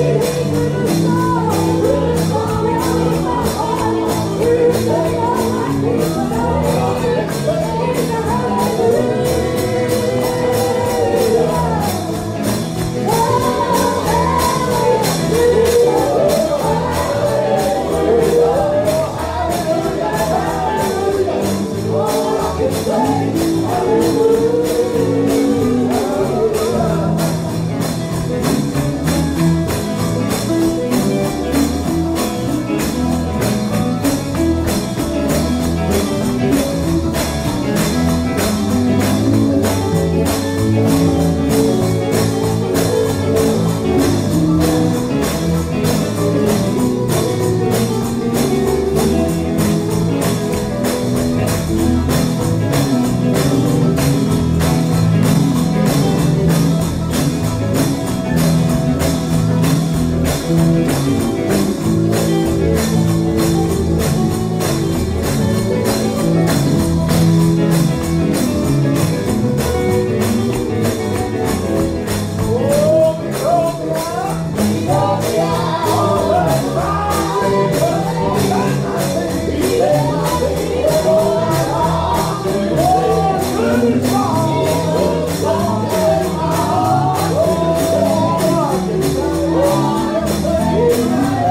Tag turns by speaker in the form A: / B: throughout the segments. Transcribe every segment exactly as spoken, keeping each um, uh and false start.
A: Thank you.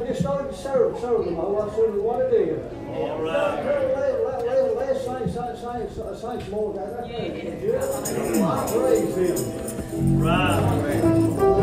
A: just started to serve, serve them. Oh, I said, what it is.
B: All right.
A: Let's sing, sing, sing, sing some more. That's good. I praise him.
B: Right.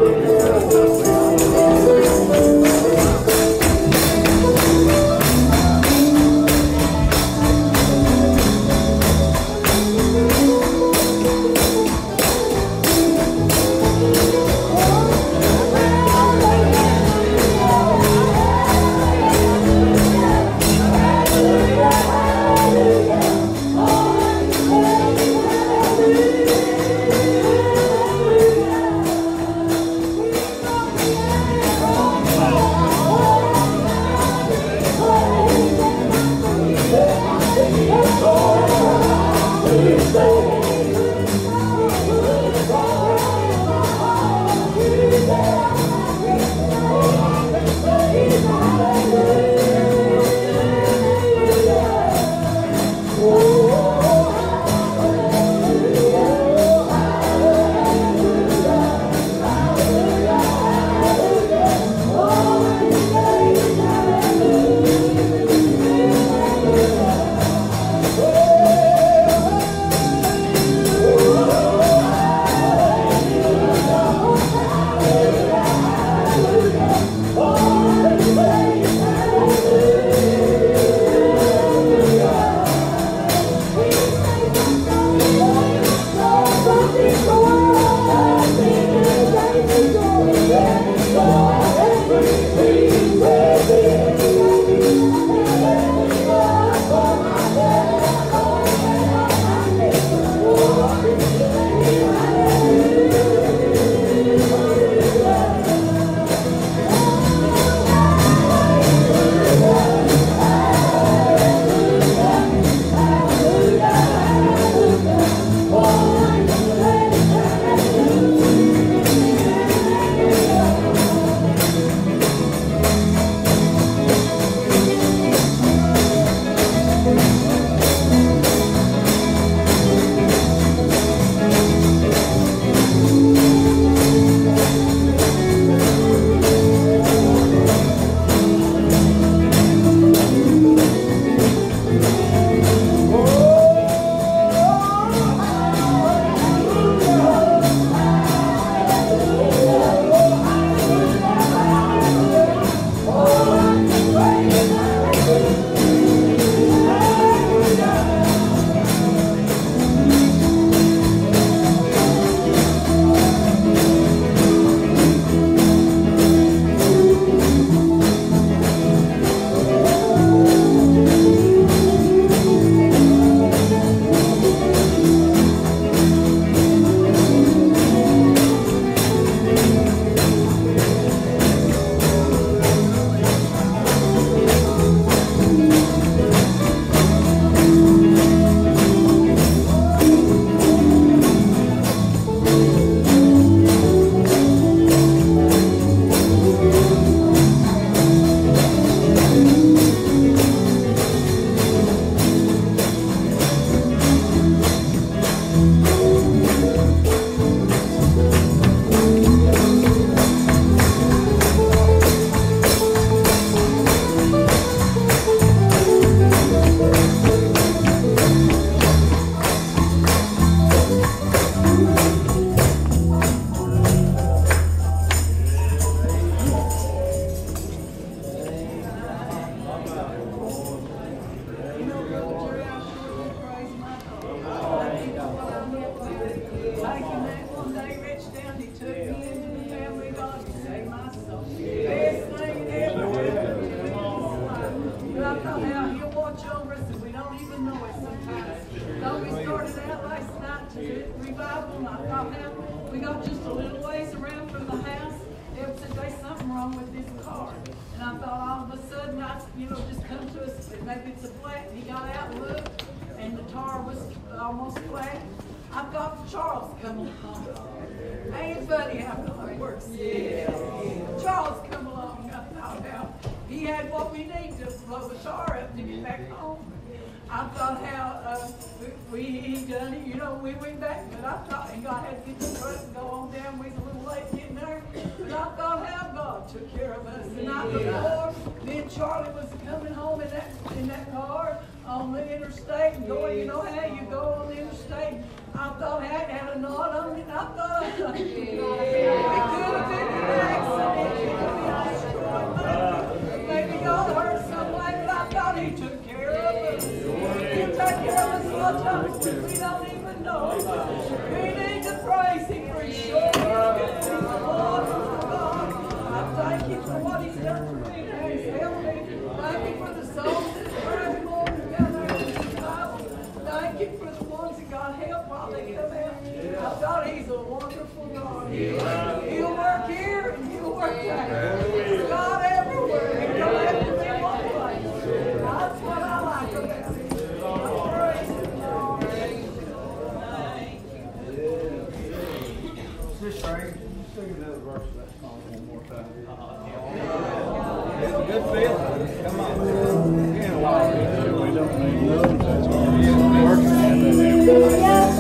C: We got just a little ways around from the house. They said there's something wrong with this car. And I thought all of a sudden, I, you know, just come to us, maybe it's a flat. And he got out and looked, and the tire was almost flat. I thought Charles come along. Ain't it funny how God works? Yeah. Charles come along, I thought how he had what we need to blow the tire up to get back home. I thought how uh, we, we he done it, you know, we went back, but I thought, and God had to get the truck and go on down. We was a little late getting there, but And I thought how God took care of us. The night before, me and Charlie was coming home in that in that car on the interstate and going, you know how you go on the interstate. I thought I had a knot on it. I thought it could have been an accident. It could have been destroyed. Maybe y'all hurt some way, but I thought He took care of us. He took care of us a lot of times we don't even know. We need to praise Him for His sure He's a wonderful God. I thank Him for what He's done for me. He's helped me. Thank Him for the souls that are praying more together in the Bible. Thank Him for the ones that got help while they come out. I thought He's a wonderful God. He'll work here and He'll work there. He's God everywhere. He don't have to be one place. That's what I like about Him. I praise Him, Lord.
A: Sister Ray, sing another verse of that song one more time. It's a good feeling. Come on. It's been a while. We don't need those. That's what we're working on.